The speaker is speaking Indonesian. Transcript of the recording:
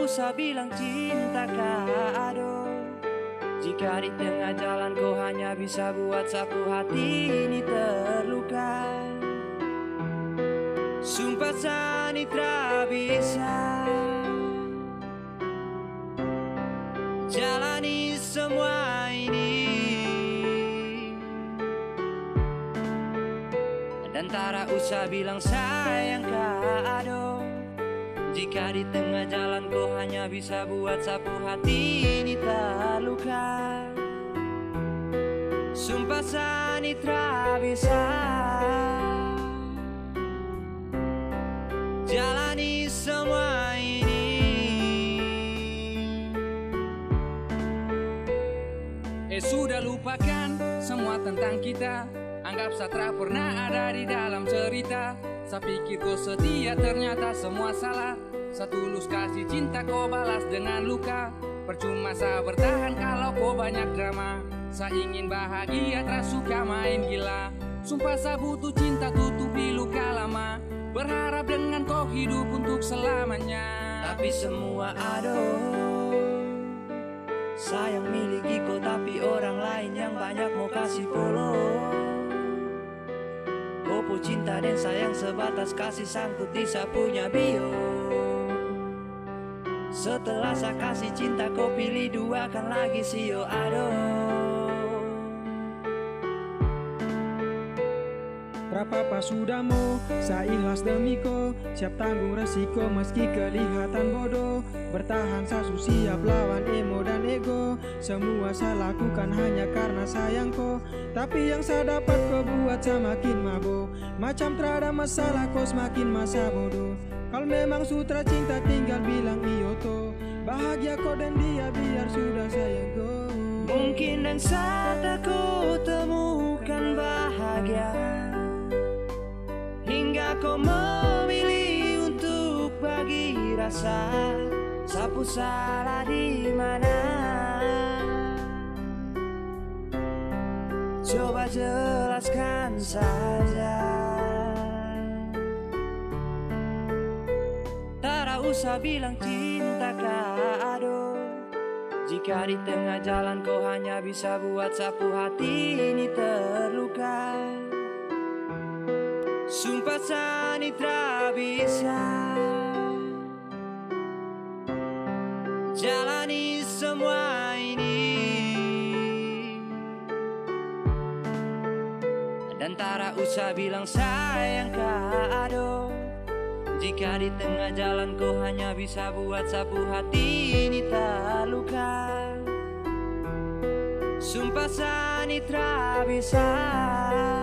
usah bilang cinta kado, jika di tengah jalan kau hanya bisa buat sapu hati ini terluka. Sumpah Sanitra bisa jalani semua ini, dan tak usah bilang sayang kado, jika di tengah jalan kau hanya bisa buat sapu hati ini terluka. Sumpah Sanitra bisa jalani semua ini. Sudah lupakan semua tentang kita, anggap Satra pernah ada di dalam cerita. Saya pikir kau setia, ternyata semua salah. Setulus kasih cinta kau balas dengan luka. Percuma saya bertahan kalau kau banyak drama. Saya ingin bahagia, tak suka main gila. Sumpah saya butuh cinta, tutupi luka lama. Berharap dengan kau hidup untuk selamanya. Tapi semua sayang miliki kau, tapi orang lain yang banyak mau kasih follow. Kau cinta dan sayang sebatas kasih sangkut di saya punya bio. Setelah saya kasih cinta kau pilih dua kan lagi sio Berapa sudah mau, saya ikhlas demi kau. Siap tanggung resiko meski kelihatan bodoh. Bertahan saya siap lawan emo dan ego. Semua saya lakukan hanya karena sayang kau. Tapi yang saya dapat kau buat saya makin mabuk. Macam terada masalah kau semakin masa bodoh. Kalau memang sutra cinta tinggal bilang iyo to. Bahagia kau dan dia biar sudah sayang kau. Mungkin yang saat aku temukan bahagia, hingga kau memilih untuk bagi rasa. Sapu salah di mana? Coba jelaskan saja. Tak usah bilang cinta kado, jika di tengah jalan kau hanya bisa buat sapu hati ini terluka. Sumpah Sanitra bisa jalani semua ini, dan tak usah bilang sayang kado, jika di tengah jalan kau hanya bisa buat sapu hati ini terluka. Sumpah Sanitra bisa